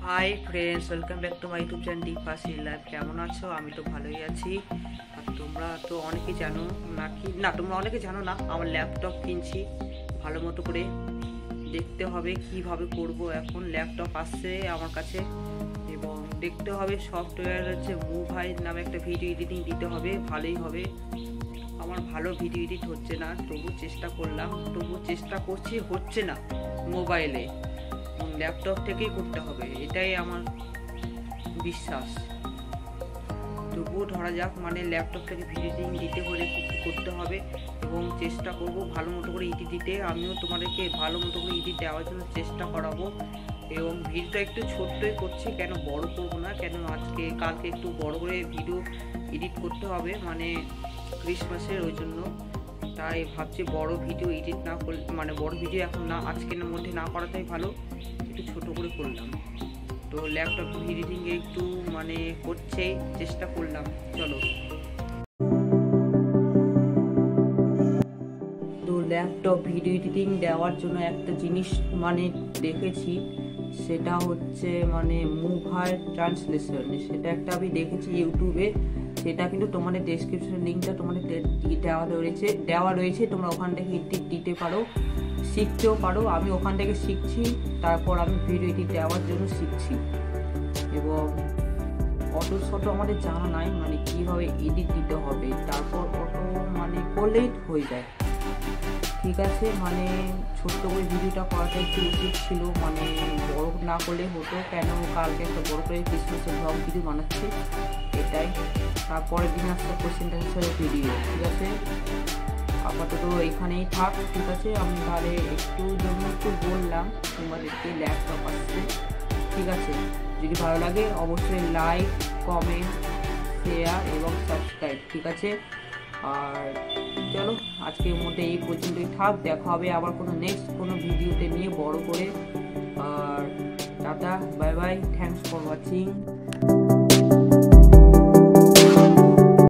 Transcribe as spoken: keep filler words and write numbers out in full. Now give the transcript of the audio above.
High friends, welcome back to my YouTube channel Dipashi life. কেমন আছো? আমি তো ভালোই আছি। আর তোমরা তো অনেকে জানো নাকি না, তোমরা অনেকে জানো না, আমার ল্যাপটপ কিনছি। ভালো মতো করে দেখতে হবে কিভাবে করব। এখন ল্যাপটপ আসছে আমার কাছে এবং দেখতে হবে সফটওয়্যার হচ্ছে মুভাই নামে একটা ভিডিও এডিটিং দিতে হবে, ভালোই হবে। আমার ভালো ভিডিও এডিট হচ্ছে না, তবু চেষ্টা করলাম, তবু চেষ্টা করছি, হচ্ছে না মোবাইলে, ল্যাপটপ থেকেই করতে হবে, এটাই আমার বিশ্বাস। তবুও ধরা যাক, মানে ল্যাপটপ থেকে ভিডিও এডিটিং দিতে হলে কী কী করতে হবে এবং চেষ্টা করব ভালো মতো করে এডিট দিতে। আমিও তোমাদেরকে ভালো মতো করে এডিট দেওয়ার জন্য চেষ্টা করাবো এবং ভিডিওটা একটু ছোট্টই করছি, কেন বড় করবো না, কেন আজকে কালকে একটু বড় করে ভিডিও এডিট করতে হবে, মানে ক্রিসমাসের, ওই জন্য তাই ভাবছি বড় ভিডিও এডিট না করলে, মানে বড় ভিডিও এখন না, আজকের মধ্যে না করাটাই ভালো, একটু ছোট করে করলাম। তো ল্যাপটপ এডিটিং একটু মানে করছে, চেষ্টা করলাম। চলো, তো ল্যাপটপ ভিডিও এডিটিং দেওয়ার জন্য একটা জিনিস মানে দেখেছি, সেটা হচ্ছে মানে মুভাই ট্রান্সলেশন। সেটা একটা আমি দেখেছি ইউটিউবে, সেটা কিন্তু তোমাদের ডেসক্রিপশনের লিঙ্কটা তোমাদের দেওয়া রয়েছে দেওয়া রয়েছে তোমরা ওখান থেকে এডিট দিতে পারো, শিখতেও পারো। আমি ওখান থেকে শিখছি, তারপর আমি ভিডিও এডিট দেওয়ার জন্য শিখছি। এবং অটো শটো আমাদের জানা নাই, মানে কীভাবে এডিট দিতে হবে, তারপর অটো মানে করলেই হয়ে যায়। ঠিক আছে, মানে ছোট্ট করে ভিডিওটা করাটা একটু উচিত ছিল, মানে বড় না করলে হতো, কেন কালকে একটা বড় করে ক্রিসমাসের ব্লগ ভিডিও বানাচ্ছি, এটাই। তারপরের দিন আসছে কোশ্চেন অ্যান্সারের ভিডিও। ঠিক আছে, আপাতত এখানেই থাক। ঠিক আছে, আমি তাহলে একটু জন্য একটু বললাম তোমাদেরকে, ল্যাপটপ আসছে। ঠিক আছে, যদি ভালো লাগে অবশ্যই লাইক, কমেন্ট, শেয়ার এবং সাবস্ক্রাইব। ঠিক আছে, আর চলো আজকের মধ্যে এই পর্যন্তই থাক। দেখা হবে আবার কোনো নেক্সট কোনো ভিডিওতে নিয়ে বড় করে। আর tata, bye bye, thanks for watching.